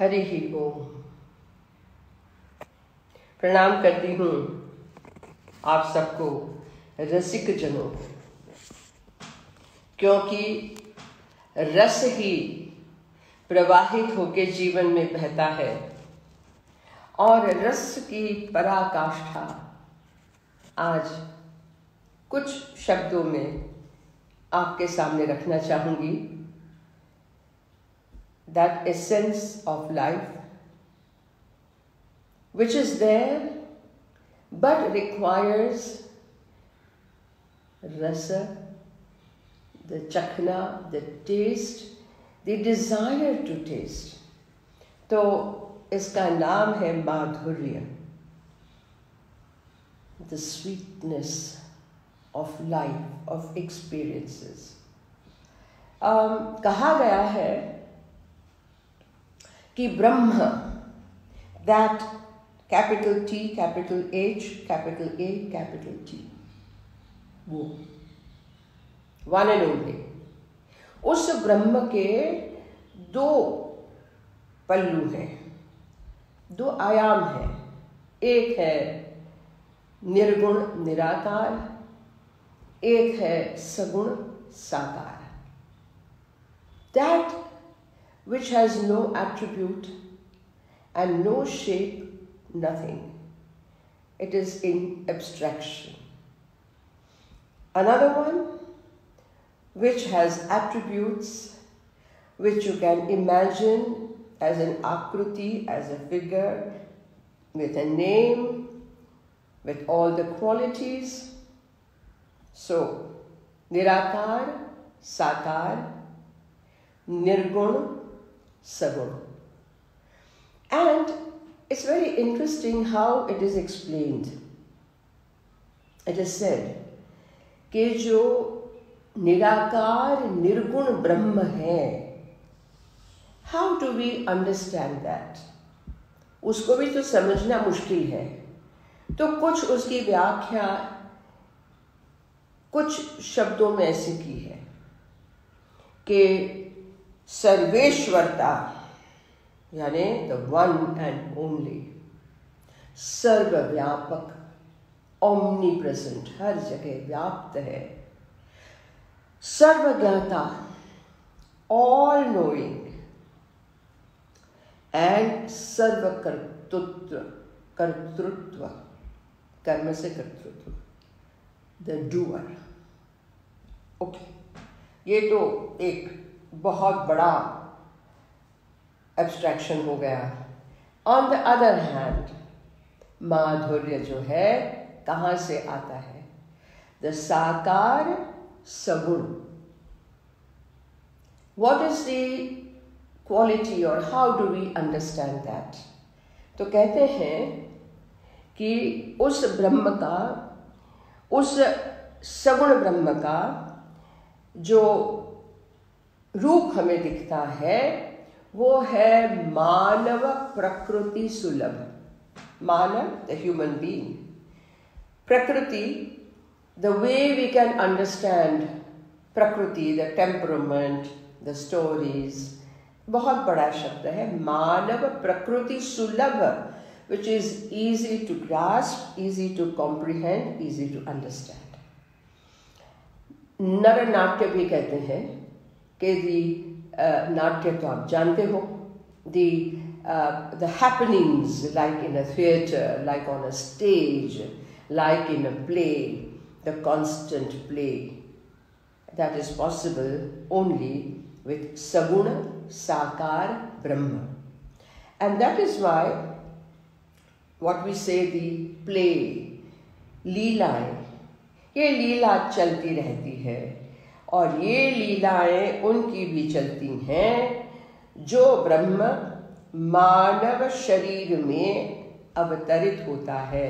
हरि ही ओम। प्रणाम करती हूँ आप सबको, रसिक जनों को, क्योंकि रस ही प्रवाहित होकर जीवन में बहता है और रस की पराकाष्ठा आज कुछ शब्दों में आपके सामने रखना चाहूँगी। That essence of life which is there but requires rasa, the chakna, the taste, the desire to taste. तो इसका नाम है माधुर्य, the sweetness of life, of experiences. कहा गया है कि ब्रह्म, that capital T, capital H, capital A, capital T, वो one and only, उस ब्रह्म के दो पल्लू हैं, दो आयाम हैं। एक है निर्गुण निराकार, एक है सगुण साकार। That which has no attribute and no shape, nothing. It is in abstraction. Another one which has attributes which you can imagine as an akruti, as a figure, with a name, with all the qualities. So, nirakar, sakar, nirgun, sagun. And it's very interesting how it is explained. It is said कि जो निराकार निर्गुण ब्रह्म है, how do we understand that? उसको भी तो समझना मुश्किल है। तो कुछ उसकी व्याख्या कुछ शब्दों में ऐसी की है कि सर्वेश्वरता यानी द वन एंड ओनली, सर्वव्यापक, ओमनी प्रेजेंट, हर जगह व्याप्त है, सर्वज्ञाता, ऑल नोइंग, एंड सर्वकर्तृत्व, कर्तृत्व, कर्म से कर्तृत्व, द डूअर। ओके, ये तो एक बहुत बड़ा एब्स्ट्रैक्शन हो गया। ऑन द अदर हैंड, माधुर्य जो है कहाँ से आता है? द साकार सगुण। What is the quality or how do we understand that? तो कहते हैं कि उस ब्रह्म का, उस सगुण ब्रह्म का जो रूप हमें दिखता है वो है मानव प्रकृति सुलभ। मानव, द ह्यूमन बीइंग, प्रकृति, the way we can understand प्रकृति, द टेम्परामेंट, द स्टोरीज, बहुत बड़ा शब्द है। मानव प्रकृति सुलभ, which is easy to grasp, easy to comprehend, easy to understand. नर नाट्य भी कहते हैं कि नाट्य तो आप जानते हो, the happenings like in a theatre, like on a stage, like in a play, the constant play, that is possible only with saguna, sakar, brahma. And that is why what we say the play, लीलाएं, ये लीला चलती रहती है और ये लीलाएं उनकी भी चलती हैं जो ब्रह्म मानव शरीर में अवतरित होता है।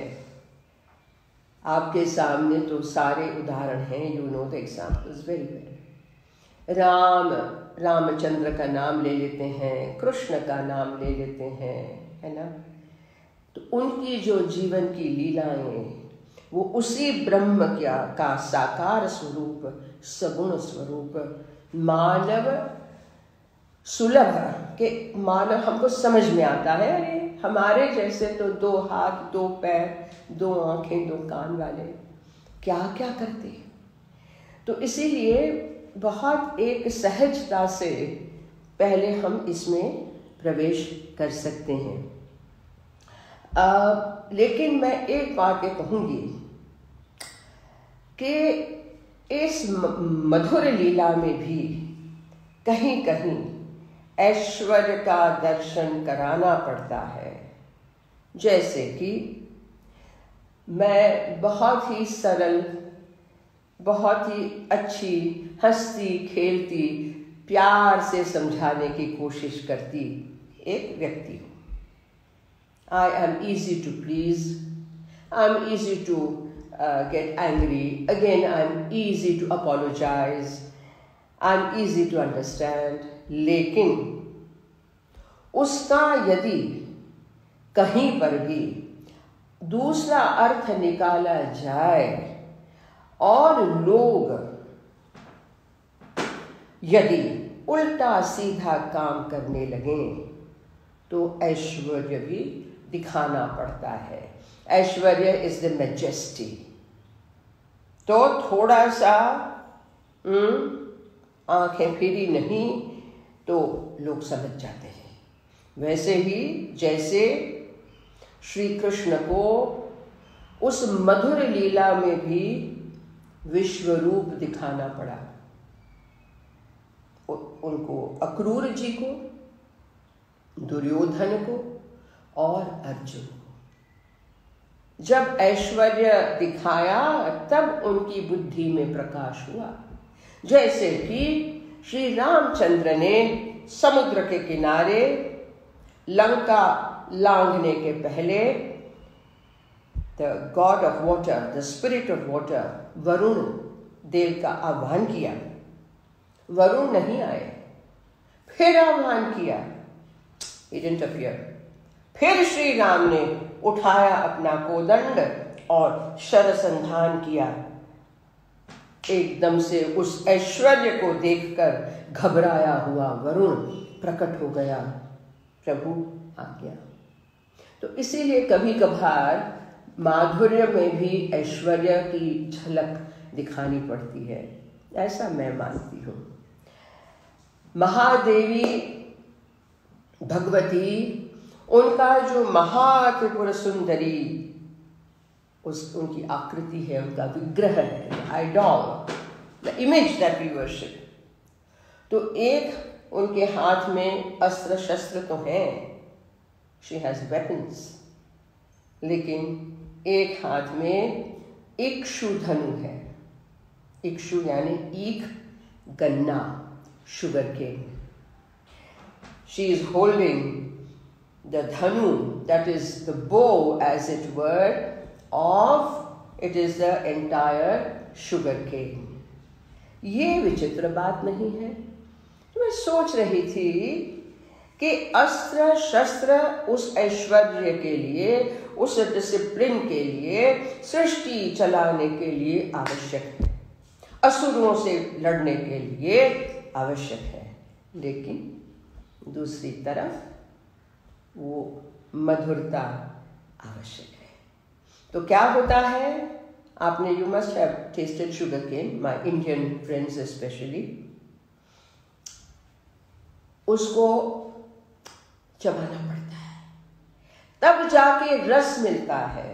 आपके सामने तो सारे उदाहरण हैं, you know the examples very well. Ramchandra का नाम ले लेते हैं, कृष्ण का नाम ले लेते हैं, है ना। तो उनकी जो जीवन की लीलाएं वो उसी ब्रह्म का साकार स्वरूप, सगुण स्वरूप, मानव सुलभ के मानव हमको समझ में आता है, अरे हमारे जैसे तो 2 हाथ 2 पैर 2 आंखें 2 कान वाले क्या क्या करते हैं। तो इसीलिए बहुत एक सहजता से पहले हम इसमें प्रवेश कर सकते हैं। लेकिन मैं एक बात ये कहूँगी कि इस मधुर लीला में भी कहीं कहीं ऐश्वर्य का दर्शन कराना पड़ता है। जैसे कि मैं बहुत ही सरल, बहुत ही अच्छी हंसती खेलती प्यार से समझाने की कोशिश करती एक व्यक्ति हूँ। I am easy to please, I'm easy to get angry, again I'm easy to apologize, I'm easy to understand। लेकिन उसका यदि कहीं पर भी दूसरा अर्थ निकाला जाए और लोग यदि उल्टा सीधा काम करने लगें तो ऐश्वर्य भी दिखाना पड़ता है। ऐश्वर्य इज द मैजेस्टी। तो थोड़ा सा आंखें फिरी नहीं तो लोग समझ जाते हैं। वैसे ही जैसे श्री कृष्ण को उस मधुर लीला में भी विश्व रूप दिखाना पड़ा, उनको अक्रूर जी को, दुर्योधन को और अर्जुन को। जब ऐश्वर्य दिखाया तब उनकी बुद्धि में प्रकाश हुआ। जैसे कि श्री रामचंद्र ने समुद्र के किनारे लंका लांघने के पहले the god of water, the spirit of water, Varun Dev का आह्वान किया। वरुण नहीं आए, फिर आह्वान किया, he didn't appear। फिर श्री राम ने उठाया अपना कोदंड और शरसंधान किया। एकदम से उस ऐश्वर्य को देखकर घबराया हुआ वरुण प्रकट हो गया, प्रभु आ गया। तो इसीलिए कभी कभार माधुर्य में भी ऐश्वर्य की झलक दिखानी पड़ती है, ऐसा मैं मानती हूँ। महादेवी भगवती, उनका जो महात्रिपुर सुंदरी उनकी आकृति है, उनका विग्रह है, idol, the image that we worship. तो एक उनके हाथ में अस्त्र शस्त्र तो हैं, शी हैज वेपन्स, लेकिन एक हाथ में इक्षु धनु है। इक्षु यानी ईख, गन्ना, sugar cane. She is holding the dhanu, that is the bow as it were, it is the entire sugar cane। ये विचित्र बात नहीं है। तो मैं सोच रही थी कि अस्त्र शस्त्र उस ऐश्वर्य के लिए, उस डिसिप्लिन के लिए, सृष्टि चलाने के लिए आवश्यक है, असुरों से लड़ने के लिए आवश्यक है, लेकिन दूसरी तरफ वो मधुरता आवश्यक है। तो क्या होता है, आपने you must have tasted sugar cane, my Indian friends specially, उसको चबाना पड़ता है, तब जाके रस मिलता है।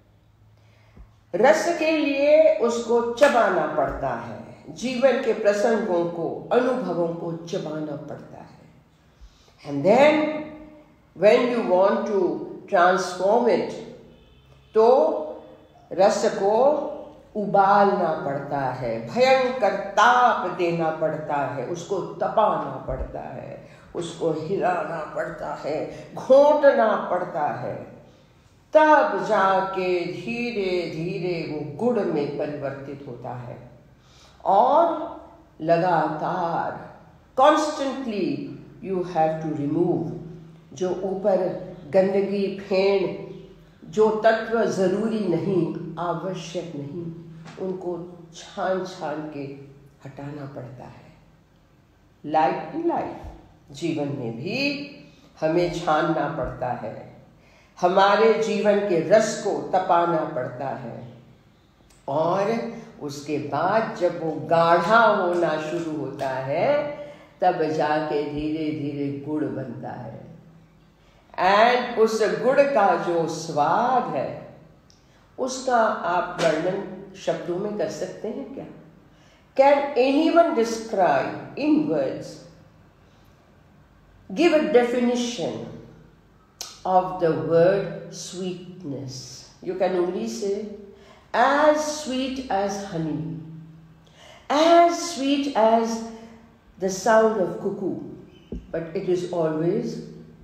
रस के लिए उसको चबाना पड़ता है, जीवन के प्रसंगों को, अनुभवों को चबाना पड़ता है। And then when you want to transform it, तो रस को उबालना पड़ता है, भयंकर ताप देना पड़ता है, उसको तपाना पड़ता है, उसको हिलाना पड़ता है, घोंटना पड़ता है, तब जाके धीरे धीरे वो गुड़ में परिवर्तित होता है। और लगातार constantly you have to remove जो ऊपर गंदगी, फेंड, जो तत्व जरूरी नहीं, आवश्यक नहीं, उनको छान छान के हटाना पड़ता है। लाइफ इन लाइफ, जीवन में भी हमें छानना पड़ता है, हमारे जीवन के रस को तपाना पड़ता है, और उसके बाद जब वो गाढ़ा होना शुरू होता है तब जाके धीरे धीरे गुड़ बनता है। एंड उस गुड़ का जो स्वाद है उसका आप वर्णन शब्दों में कर सकते हैं क्या? Can anyone describe in words, give a definition of the word sweetness? You can only say as sweet as honey, as sweet as the sound of cuckoo, but it is always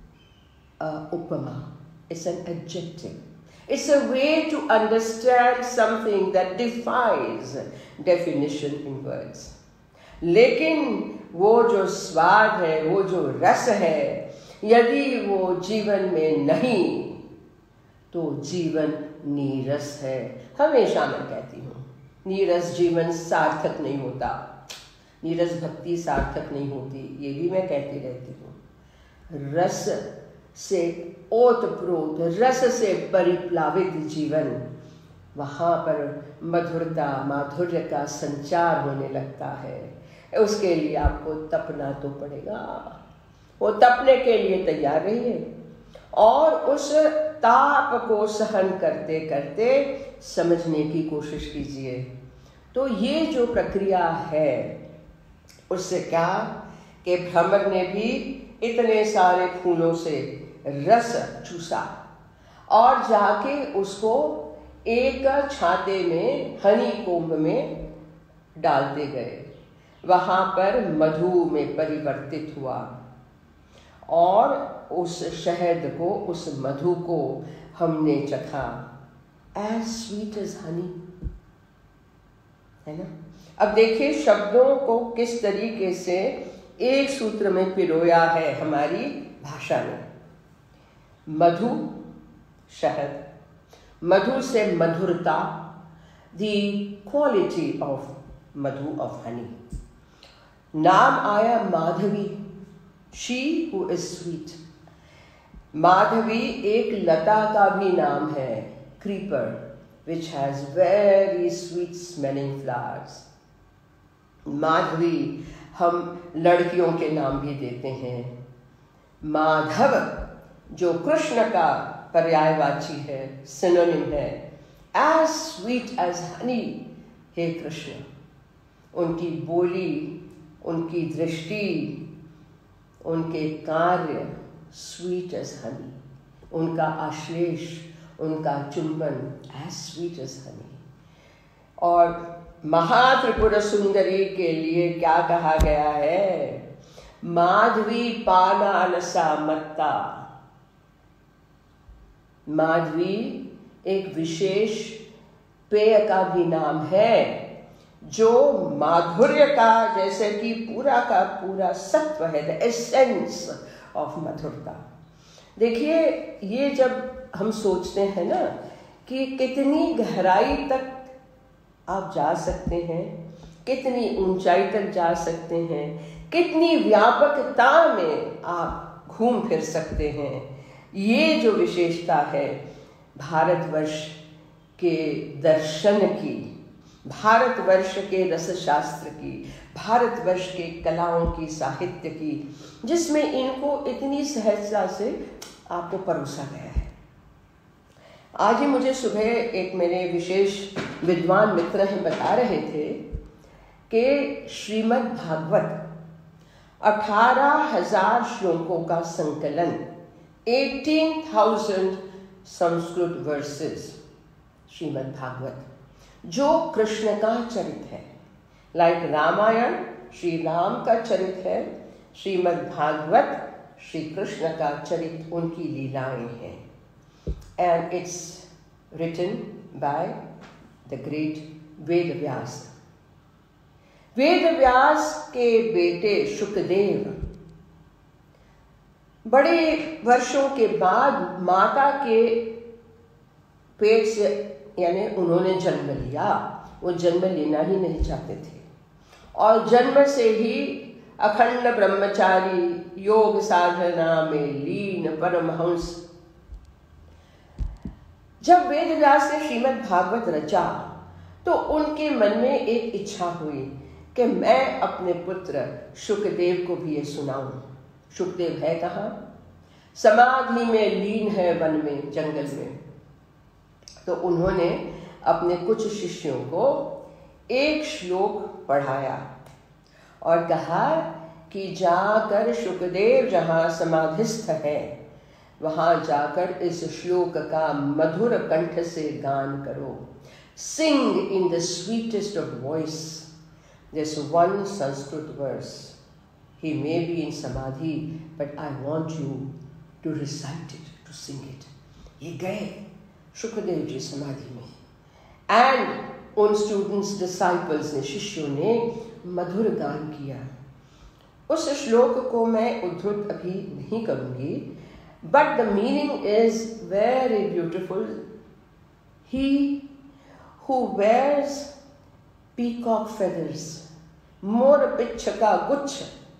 upama. It's an adjective. It's a way to understand something that defies definition in words. लेकिन वो जो स्वाद है, वो जो रस है, यदि वो जीवन में नहीं तो जीवन नीरस है। हमेशा मैं कहती हूँ नीरस जीवन सार्थक नहीं होता, नीरस भक्ति सार्थक नहीं होती, ये भी मैं कहती रहती हूँ। रस से ओतप्रोत, रस से परिप्लावित जीवन, वहाँ पर मधुरता माधुर्य का संचार होने लगता है। उसके लिए आपको तपना तो पड़ेगा, वो तपने के लिए तैयार रहिए और उस ताप को सहन करते करते समझने की कोशिश कीजिए। तो ये जो प्रक्रिया है उससे क्या कि भ्रमर ने भी इतने सारे फूलों से रस चूसा और जाके उसको एक छाते में हनी कोम्ब में डालते गए, वहाँ पर मधु में परिवर्तित हुआ और उस शहद को, उस मधु को हमने चखा। As sweet as honey, है ना। अब देखिए शब्दों को किस तरीके से एक सूत्र में पिरोया है हमारी भाषा में। मधु, शहद, मधु से मधुरता, the quality of Madhu, of honey। नाम आया Madhavi, she who is sweet। Madhavi एक लता का भी नाम है, creeper, which has very sweet smelling flowers। Madhavi हम लड़कियों के नाम भी देते हैं। माधव जो कृष्ण का पर्यायवाची है, सिनोनिम है, as sweet as honey। हे कृष्ण, उनकी बोली, उनकी दृष्टि, उनके कार्य स्वीट एज हनी, उनका आश्लेष, उनका चुंबन एज स्वीट एज हनी। और महात्रिपुर सुंदरी के लिए क्या कहा गया है? माधवी पानानसा मत्ता। माधवी एक विशेष पेय का भी नाम है जो माधुर्य का, जैसे कि पूरा का पूरा सत्व है, द एसेंस ऑफ मधुरता। देखिए ये जब हम सोचते हैं ना कि कितनी गहराई तक आप जा सकते हैं, कितनी ऊंचाई तक जा सकते हैं, कितनी व्यापकता में आप घूम फिर सकते हैं, ये जो विशेषता है भारतवर्ष के दर्शन की, भारतवर्ष के रसशास्त्र की, भारतवर्ष के कलाओं की, साहित्य की, जिसमें इनको इतनी सहजता से आपको परोसा गया है। आज ही मुझे सुबह एक मेरे विशेष विद्वान मित्र हैं बता रहे थे कि श्रीमद् भागवत 18,000 श्लोकों का संकलन, 18,000 संस्कृत वर्सेस, श्रीमद् भागवत जो कृष्ण का चरित्र है। लाइक रामायण श्री राम का चरित्र है, श्रीमद् भागवत श्री कृष्ण का चरित्र, उनकी लीलाएं हैं। And it's written by the great Ved Vyas. Ved Vyas के बेटे शुकदेव बड़े वर्षों के बाद माता के पेट से, यानी उन्होंने जन्म लिया, वो जन्म लेना ही नहीं चाहते थे और जन्म से ही अखंड ब्रह्मचारी योग साधना में लीन परमहंस। जब वेदव्यास ने श्रीमद् भागवत रचा तो उनके मन में एक इच्छा हुई कि मैं अपने पुत्र शुकदेव को भी ये सुनाऊं। शुकदेव है कहाँ? समाधि में लीन है वन में, जंगल में। तो उन्होंने अपने कुछ शिष्यों को एक श्लोक पढ़ाया और कहा कि जाकर शुकदेव जहाँ समाधिस्थ है वहाँ जाकर इस श्लोक का मधुर कंठ से गान करो। Sing in the sweetest of voice this one Sanskrit verse. He may be in samadhi, but I want you to recite it, to sing it. ये गए शुकदेव जी समाधि में, and उन students, disciples ने, शिष्यों ने मधुर गान किया। उस श्लोक को मैं उद्धृत अभी नहीं करूंगी, but the meaning is very beautiful. He who wears peacock feathers, मोर पिच्छ का गुच्छ,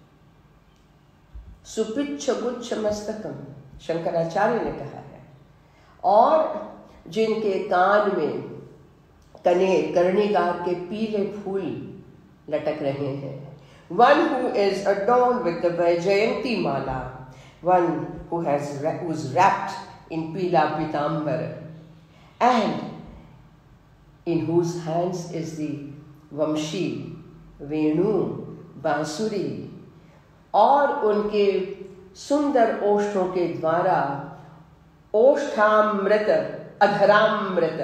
सुपिच्छ गुच्छ मस्तकम, शंकराचार्य ने कहा है, और जिनके कान में कर्णिकार के पीले फूल लटक रहे हैं। One who is adorned with the Vaijayanti mala, one who's wrapped in pila pitambar, and in whose hands is the वंशी, वेणु, बांसुरी, और उनके सुंदर ओष्ठों के द्वारा ओष्ठामृत, अधरामृत,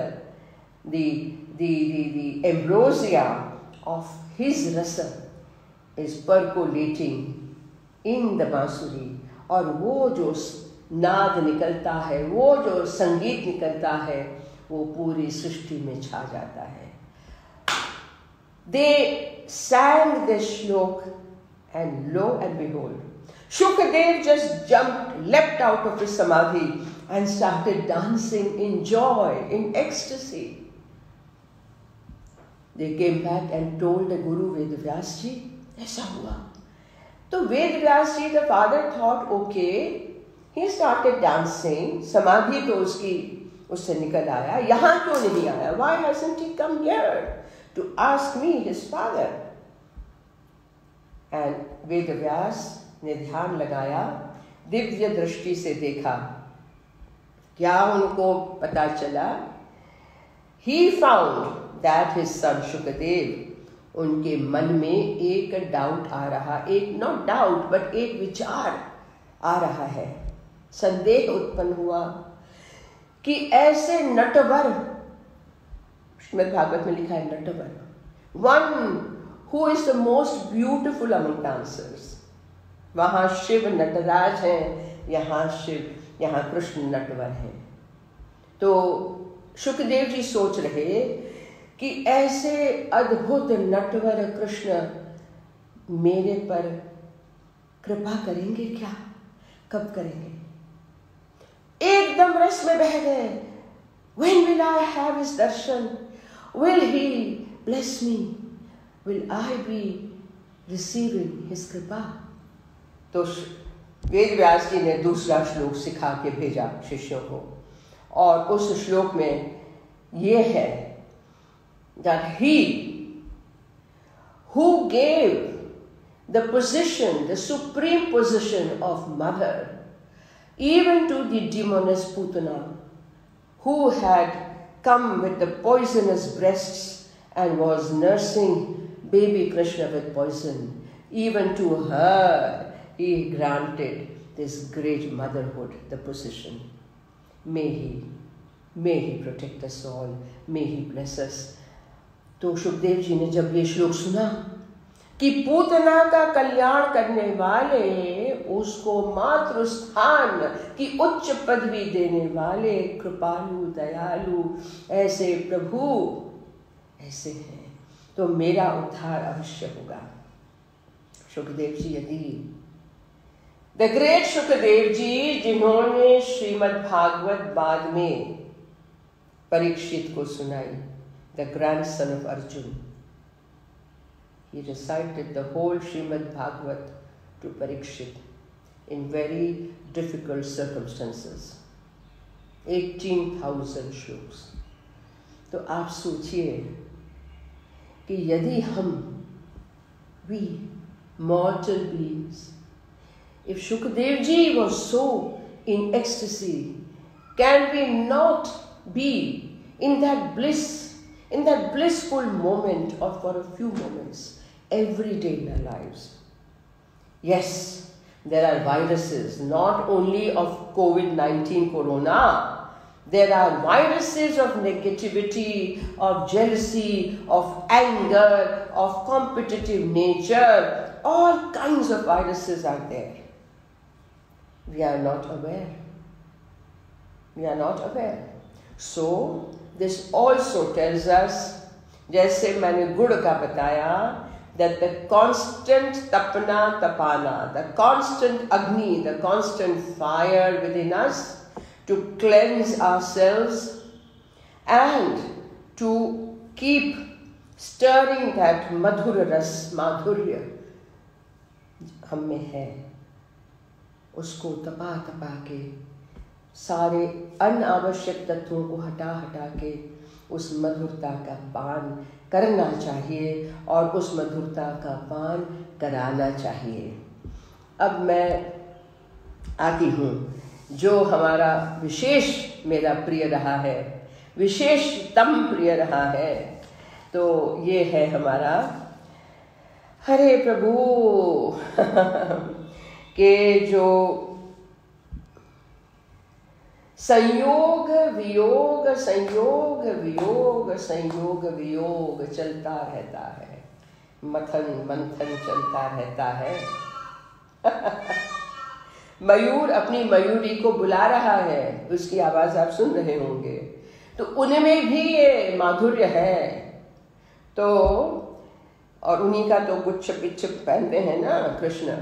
the ambrosia of his rasa is percolating in the बांसुरी, और वो जो नाद निकलता है, वो जो संगीत निकलता है, वो पूरी सृष्टि में छा जाता है। They sang this shlok, and lo and behold, Shukadev just jumped, leapt out of his samadhi and started dancing in joy, in ecstasy. They came back and told the Guru Vedavyas ji, ऐसा हुआ। तो वेदव्यास जी, the father thought, okay, he started dancing, समाधि तो उससे निकल आया, यहाँ क्यों नहीं आया? Why hasn't he come here to ask me, his father? And Vedvyas ने ध्यान लगाया, दिव्य दृष्टि से देखा, क्या उनको पता चला? He found that his son Shukadev, उनके मन में एक डाउट आ रहा, एक नॉट डाउट बट एक विचार आ रहा है, संदेह उत्पन्न हुआ कि ऐसे नटवर, श्रीमद् भागवत में लिखा है नटवर, one who is the most beautiful among dancers. वहां शिव नटराज हैं, यहाँ कृष्ण नटवर हैं। तो शुकदेव जी सोच रहे कि ऐसे अद्भुत नटवर कृष्ण मेरे पर कृपा करेंगे क्या? कब करेंगे? एकदम रस में बह गए। When will I have his darshan? Will he bless me? Will I be receiving his कृपा? तो वेद व्यास जी ने दूसरा श्लोक सिखा के भेजा शिष्यों को, और उस श्लोक में ये है that he who gave the position, the supreme position of mother, even to the demoness Putana, who had come with the poisonous breasts and was nursing baby Krishna with poison, even to her he granted this great motherhood, the position. May he protect us all, may he bless us. तो शुकदेव जी ने जब ये श्लोक सुना कि पूतना का कल्याण करने वाले, उसको मातृ स्थान की उच्च पदवी देने वाले कृपालु दयालु ऐसे प्रभु ऐसे हैं, तो मेरा उद्धार अवश्य होगा। शुकदेव जी, यदि द ग्रेट शुकदेव जी, जिन्होंने श्रीमद् भागवत बाद में परीक्षित को सुनाई, the grandson of Arjun, he recited the whole Srimad Bhagavat to Parikshit. in very difficult circumstances. 18,000 shlokas. तो आप सोचिए कि यदि हम, we mortal beings, if Shukdev ji was so in ecstasy, can we not be in that bliss, in that blissful moment or for a few moments every day in our lives? Yes, there are viruses, not only of COVID-19 corona. There are viruses of negativity, of jealousy, of anger, of competitive nature. All kinds of viruses are there. We are not aware. We are not aware. So, this also tells us, जैसे मैंने गुड़ का बताया, that the constant tapana, the constant agni, the constant fire within us, to cleanse ourselves and to keep stirring that madhura ras, madhurya हम में है, उसको तपा तपा के सारे अनावश्यक तत्वों को हटा हटा के उस मधुरता का पान करना चाहिए और उस मधुरता का पान कराना चाहिए। अब मैं आती हूँ जो हमारा विशेष मेरा प्रिय रहा है, विशेषतम प्रिय रहा है, तो ये है हमारा हरे प्रभु के जो संयोग वियोग संयोग वियोग संयोग वियोग चलता रहता है, मथन मंथन चलता रहता है। मयूर अपनी मयूरी को बुला रहा है, उसकी आवाज आप सुन रहे होंगे, तो उनमें भी ये माधुर्य है। तो और उन्हीं का तो गुच्छ पिच्छ पहनते हैं ना कृष्ण।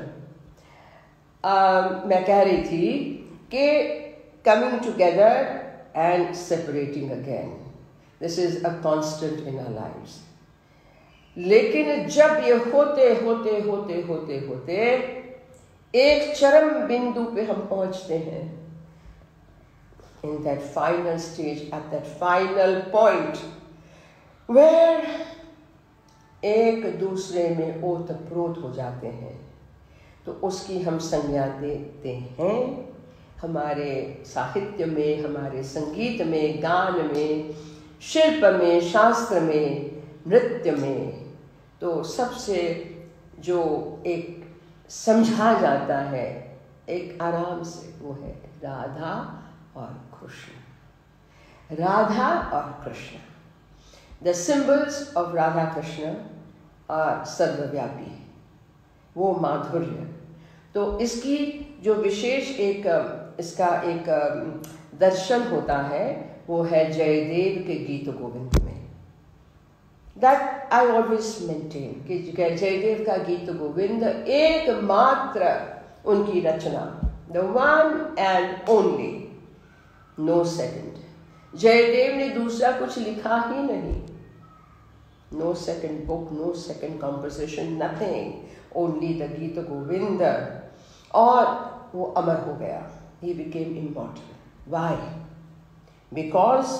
मैं कह रही थी कि coming together and separating again, this is a constant in our lives. लेकिन जब ये होते होते होते होते होते एक चरम बिंदु पे हम पहुंचते हैं, in that final stage, at that final point where एक दूसरे में ओतप्रोत हो जाते हैं, तो उसकी हम संज्ञा देते हैं हमारे साहित्य में, हमारे संगीत में, गान में, शिल्प में, शास्त्र में, नृत्य में। तो सबसे जो एक समझा जाता है एक आराम से, वो है राधा और कृष्ण। राधा और Krishna, the symbols of Radha Krishna are सर्वव्यापी, वो माधुर्य। तो इसकी जो विशेष एक इसका एक दर्शन होता है वो है जयदेव के गीत गोविंद में। That I always maintain कि जयदेव का गीत गोविंद एकमात्र उनकी रचना, the one and only, no second। Jaydev ने दूसरा कुछ लिखा ही नहीं, no second book, no second composition, nothing, only the गीत गोविंद, और वो अमर हो गया। He became immortal. Why? Because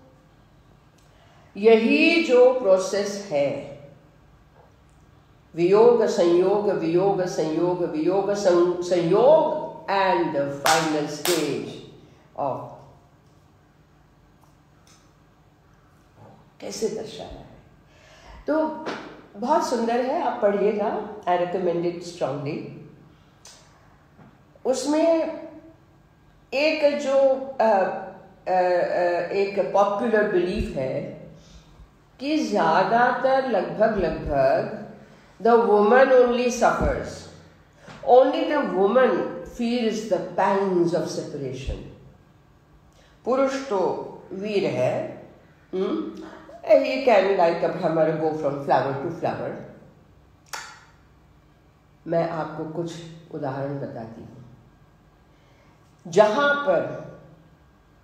यही जो प्रोसेस है, वियोग संयोग वियोग संयोग वियोग संयोग and the final stage of, कैसे दर्शाया है, तो बहुत सुंदर है, आप पढ़िएगा, आई रिकमेंड इट स्ट्रांगली। उसमें एक जो एक पॉपुलर बिलीफ है कि ज्यादातर लगभग the woman only suffers, only the woman feels the pangs of separation. पुरुष तो वीर है, he can like a Bhramar go from flower to flower। मैं आपको कुछ उदाहरण बताती हूँ जहां पर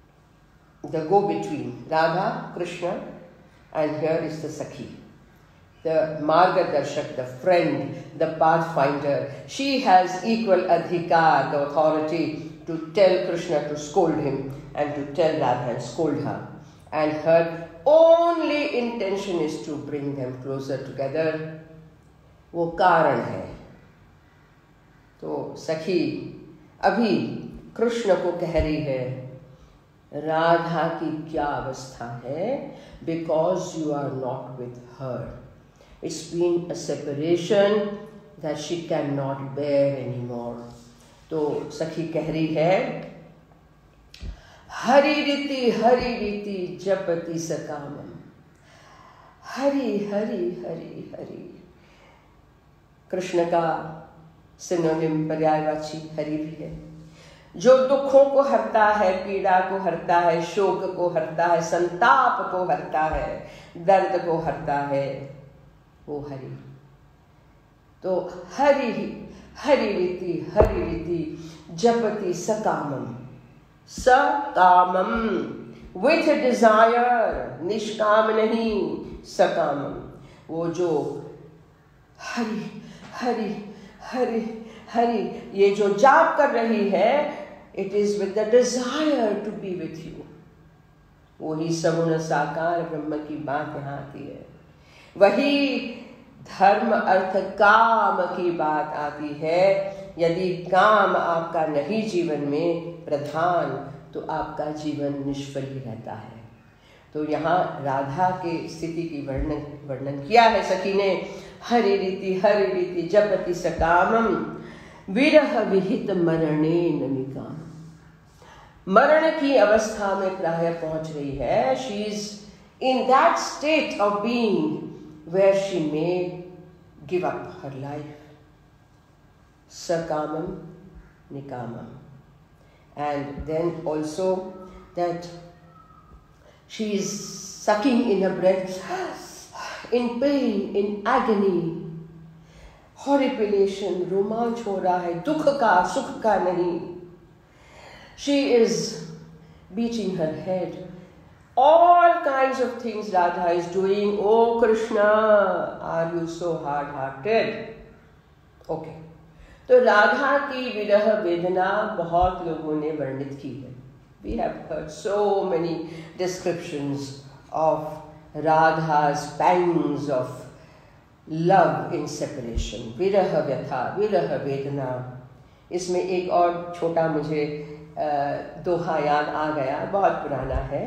the go between Radha Krishna and here is the Sakhi, the Margadarshak, the friend, the pathfinder. She has equal adhikar, the authority, to tell Krishna to scold him and to tell Radha and scold her. And her only intention is to bring them closer together. वो कारण है. तो सखी अभी कृष्ण को कह रही है, राधा की क्या अवस्था है, because you are not with her. It's been a separation that she cannot bear anymore. तो सखी कह रही है, हरि रीति जपति सकामम, हरि हरि हरि हरि. कृष्ण का सिनोनिम पर्यायवाची हरि भी है, जो दुखों को हरता है, पीड़ा को हरता है, शोक को हरता है, संताप को हरता है, दर्द को हरता है, वो हरि. तो हरि रीति जपति सकामम, सकामम विथ डिजायर, निष्काम नहीं, सकामम. वो जो हरि हरि हरि हरि ये जो जाप कर रही है, it is with the desire to be with you. वही सगुण साकार ब्रह्म की बात यहाँ आती है. वही धर्म अर्थ काम की बात आती है. यदि काम आपका नहीं जीवन में प्रधान, तो आपका जीवन निष्फल ही रहता है. तो यहाँ राधा के स्थिति की वर्णन किया है सखी ने. हरि रीति जपति सकामम, विरह विहित मरणे नमिकाम. मरण की अवस्था में प्राय पहुंच रही है. She is in that state of being where she may give up her life. Sakamam, Nikamam. And then also that she is sucking in her breath, in pain, in agony, horripilation, रोमांच हो रहा है, दुख का सुख का नहीं. She is beating her head. All kinds of things Radha is doing. Oh Krishna, are you so hard-hearted? Okay. तो राधा की विरह वेदना बहुत लोगों ने वर्णित की है. We have heard so many descriptions of Radha's pangs of love in separation. विरह व्यथा, विरह वेदना. इसमें एक और छोटा मुझे दोहा याद आ गया, बहुत पुराना है.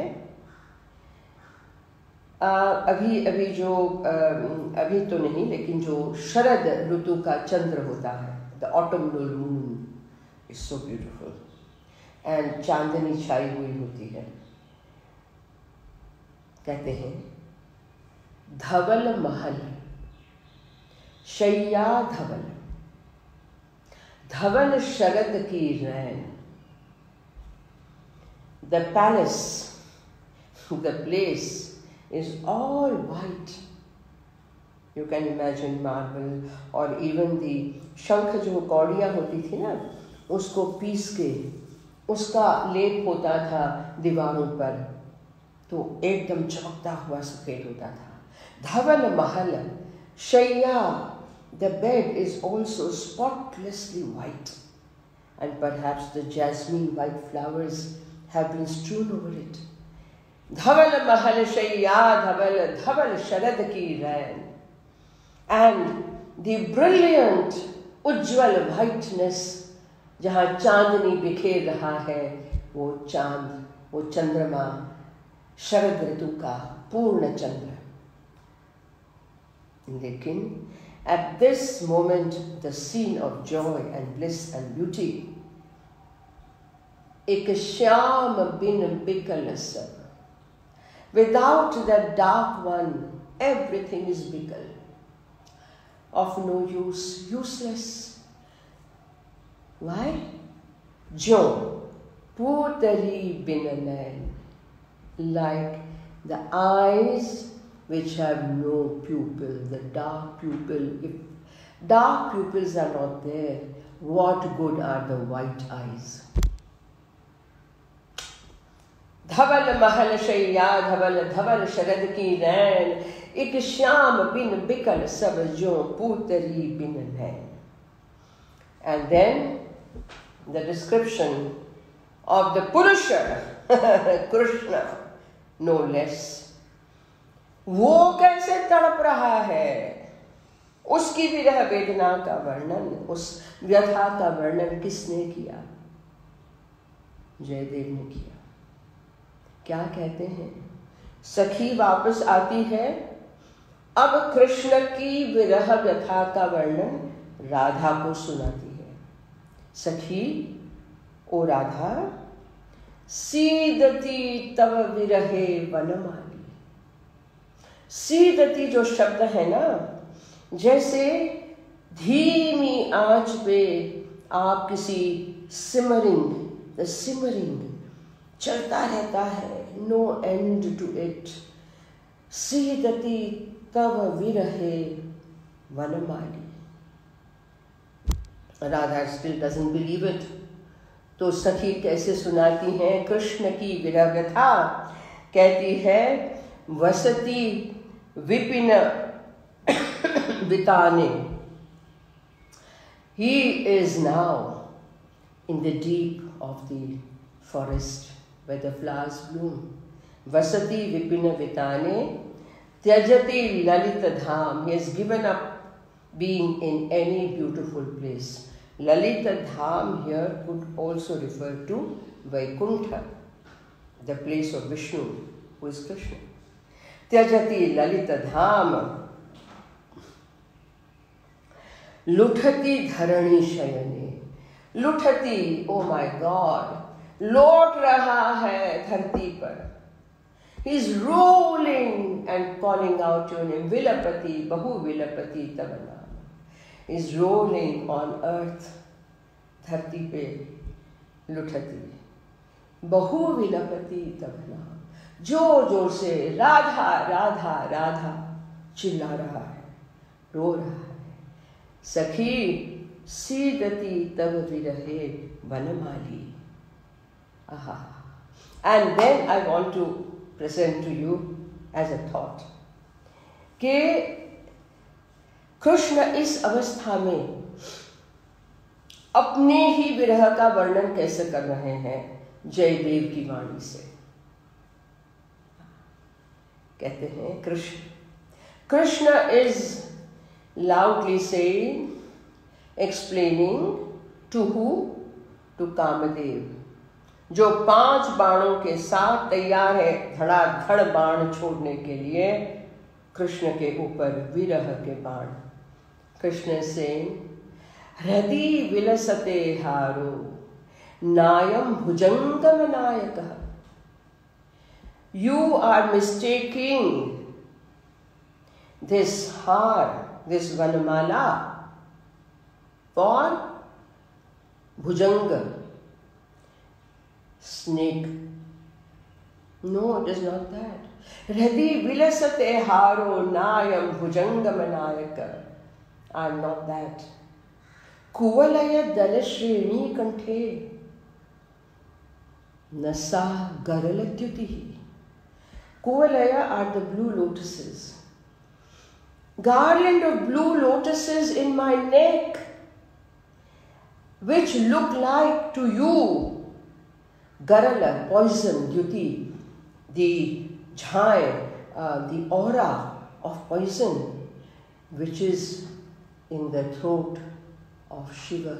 अभी जो अभी तो नहीं, लेकिन जो शरद ऋतु का चंद्र होता है, the autumnal moon is so beautiful, and चांदनी छाई हुई होती है. कहते हैं, धवल महल शैया धवल, धवल शरद की रैन. The palace, the place is all white. You can imagine marble, or even the शंख जो कौड़ियाँ होती थी ना, उसको पीस के उसका लेप होता था दीवारों पर, तो एकदम चमकता हुआ सफेद होता था. धवल महल शैया, the bed is also spotlessly white, and perhaps the jasmine white flowers have been strewn over it. धवल महल शैया धवल, धवल शरद की रैन. And the brilliant Ujjwal whiteness, जहाँ चांदनी बिखेर रहा है, वो चांद, वो चंद्रमा, शरद ऋतु का पूर्ण चंद्र. लेकिन at this moment the scene of joy and bliss and beauty, एक श्याम बिन बिकल सब. Without that dark one, everything is bickle, of no use, useless. Why? Jo putari bin nain, like the eyes which have no pupil, the dark pupil. If dark pupils are not there, what good are the white eyes? धवल महल शैया धवल, धवल शरद की रैन. एक श्याम बिन बिकल सब जो पूतरी बिन है. And then the description of the Purusha, Krishna, no less. वो कैसे तड़प रहा है, उसकी विरह वेदना का वर्णन, उस व्यथा का वर्णन किसने किया? जयदेव ने किया. क्या कहते हैं? सखी वापस आती है, अब कृष्ण की विरह व्यथा का वर्णन राधा को सुनाती है. सखी, ओ राधा, सीदती तव विरहे वनमाली. सीदती जो शब्द है ना, जैसे धीमी आंच पे आप किसी सिमरिंग चलता रहता है, नो एंड टू इट. सीदती तव विरहे वनमाली. Radha still doesn't believe it. तो सखी कैसे सुनाती हैं कृष्ण की विरह व्यथा? कहती है, वसती विपिन बिताने. He is now in the deep of the forest where the flowers bloom. Vasati vipina vitane tyajati lalita dham. He has given up being in any beautiful place. Lalita dham here could also refer to Vaikuntha, the place of Vishnu, who is Krishna. Tyajati lalita dham. लुठती धरणी शयने. लुठती, oh my God, लौट रहा है धरती पर. He is rolling and calling out your name. विलपति, बहु विलपति तब नाम. Is rolling on earth. धरती पे लुठती, बहु विलपति तब नाम. जोर जोर से राधा राधा राधा चिल्ला रहा है, रो रहा है. सखी सीदती तब विरहे वनमाली. Aha. And then I want to present to you as a thought कि कृष्ण इस अवस्था में अपने ही विरह का वर्णन कैसे कर रहे हैं जयदेव की वाणी से. कहते हैं Krishna is loudly saying, explaining to who? To Kamadev, जो 5 बाणों के साथ तैयार है धड़ाधड़ बाण छोड़ने के लिए कृष्ण के ऊपर विरह के बाण. कृष्ण से हृदय विलसते हारो नायम भुजंगम नायक. You are mistaking this har, this Vanamala, for Bhujanga, snake. No, it is not that. Hriday vilasate haro nayam Bhujanga manayaka. I am not that. Kuvalaya dalashreni kanthe nasa garalatyuti. Kuvalaya are the blue lotuses. Garland of blue lotuses in my neck, which look like to you Garala, poison, Dyuti, the jhai, the aura of poison, which is in the throat of Shiva.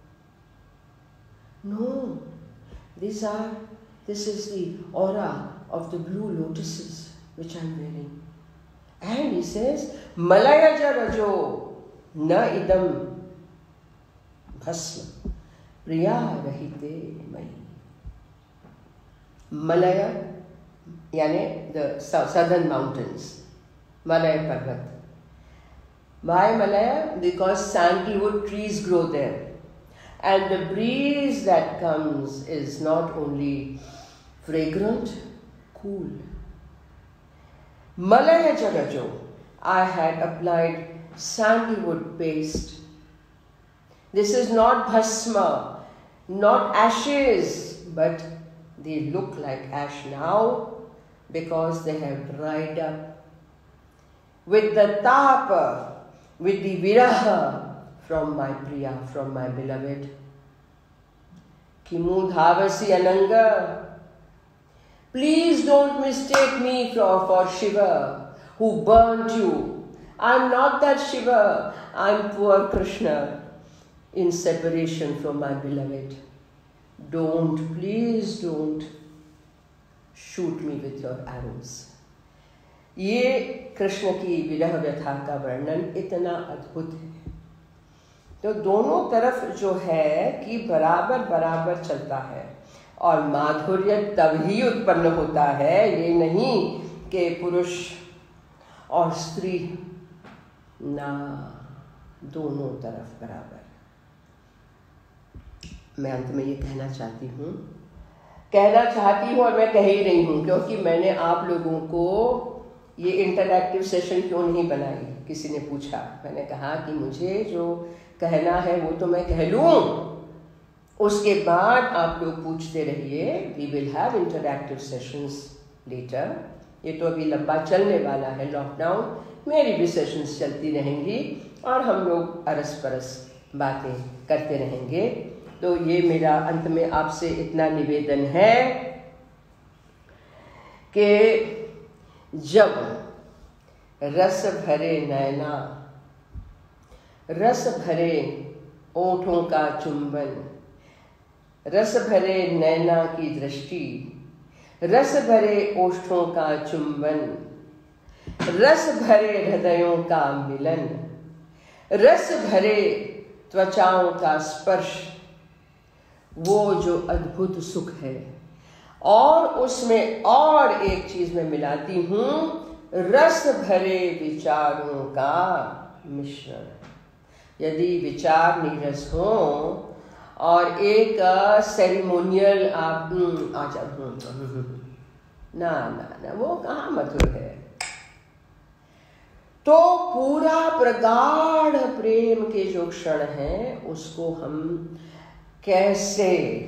No, this is the aura of the blue lotuses which I am wearing. And he says, Malaya rajo na idam bhasma priya rahite mai. Malaya, yani the southern mountains, Malaya Parvat. Why Malaya? Because sandalwood trees grow there. And the breeze that comes is not only fragrant, cool. Malaya Jarajo, I had applied sandalwood paste. This is not bhasma, not ashes, but they look like ash now because they have dried up. with the tapa, with the viraha from my priya, from my beloved. Kimu dhavasi ananga. Please don't mistake me for Shiva who burnt you. I'm not that Shiva. I'm poor Krishna in separation from my beloved. Don't, please don't shoot me with your arrows. ये कृष्ण की विरह व्यथा का वर्णन इतना अद्भुत है। तो दोनों तरफ जो है कि बराबर बराबर चलता है और माधुर्य तब ही उत्पन्न होता है, ये नहीं कि पुरुष और स्त्री ना, दोनों तरफ बराबर। मैं अंत में ये कहना चाहती हूँ और मैं कह ही रही हूँ, क्योंकि मैंने आप लोगों को ये इंटरैक्टिव सेशन क्यों नहीं बनाई, किसी ने पूछा। मैंने कहा कि मुझे जो कहना है वो तो मैं कह लूँ, उसके बाद आप लोग पूछते रहिए। We will have interactive sessions later. ये तो अभी लंबा चलने वाला है लॉकडाउन, मेरी भी सेशंस चलती रहेंगी और हम लोग अरस परस बातें करते रहेंगे। तो ये मेरा अंत में आपसे इतना निवेदन है कि जब रस भरे नैना, रस भरे ओठों का चुंबन, रस भरे नैना की दृष्टि, रस भरे ओष्ठों का चुंबन, रस भरे हृदयों का मिलन, रस भरे त्वचाओं का स्पर्श, वो जो अद्भुत सुख है। और उसमें और एक चीज मैं मिलाती हूं, रस भरे विचारों का मिश्रण। यदि विचार नीरस हो और एक सेरिमोनियल आप ना ना ना, वो कहाँ मधुर है। तो पूरा प्रगाढ़ प्रेम के जो क्षण हैं उसको हम कैसे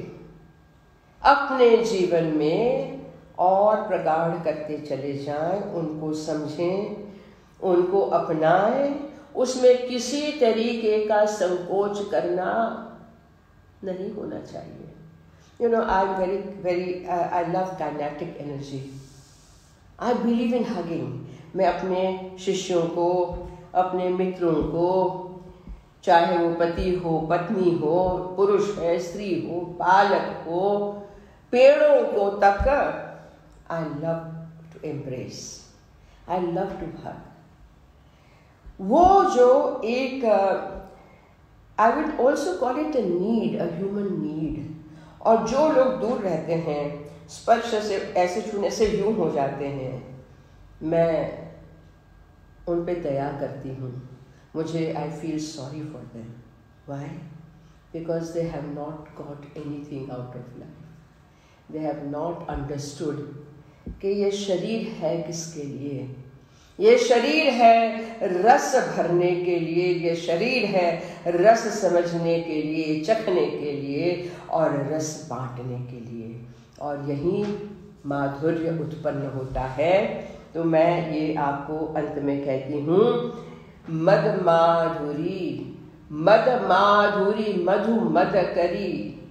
अपने जीवन में और प्रगाढ़ करते चले जाएं, उनको समझें, उनको अपनाएं। उसमें किसी तरीके का संकोच करना नहीं होना चाहिए। You know, I'm I love kinetic energy. I believe in hugging. मैं अपने शिष्यों को, अपने मित्रों को, चाहे वो पति हो, पत्नी हो, पुरुष है, स्त्री हो, बालक हो, पेड़ों को तक, I love to embrace. I love to hug. वो जो एक I would also call it a need, a human need. और जो लोग दूर रहते हैं, स्पर्श से ऐसे छूने से यूं हो जाते हैं, मैं उन पे दया करती हूँ। मुझे I feel sorry for them. Why? Because they have not got anything out of life. They have not understood कि ये शरीर है किसके लिए। ये शरीर है रस भरने के लिए, ये शरीर है रस समझने के लिए, चखने के लिए और रस बांटने के लिए, और यही माधुर्य उत्पन्न होता है। तो मैं ये आपको अंत में कहती हूँ, मद माधुरी, मद माधुरी मधु मद करी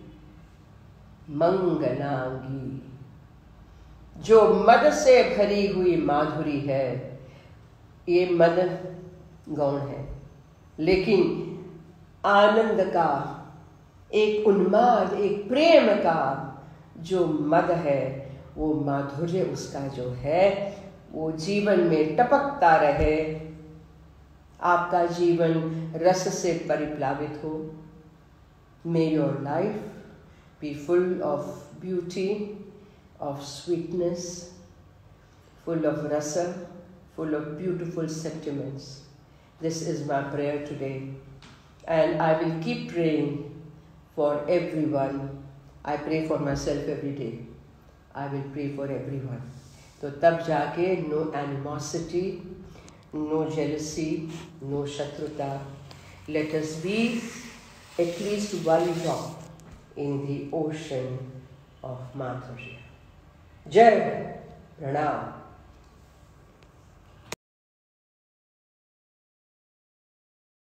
मंगलांगी। जो मद से भरी हुई माधुरी है, ये मद गौण है, लेकिन आनंद का एक उन्माद, एक प्रेम का जो मद है, वो माधुर्य उसका जो है वो जीवन में टपकता रहे। आपका जीवन रस से परिप्लावित हो। May your life be full of beauty, of sweetness, full of rasa, full of beautiful sentiments. This is my prayer today, and I will keep praying for everyone. I pray for myself every day. I will pray for everyone. तो तब जाके no animosity, no jealousy, no shatrutta. Let us be at least one drop in the ocean of Madhurya. Jai Pranam.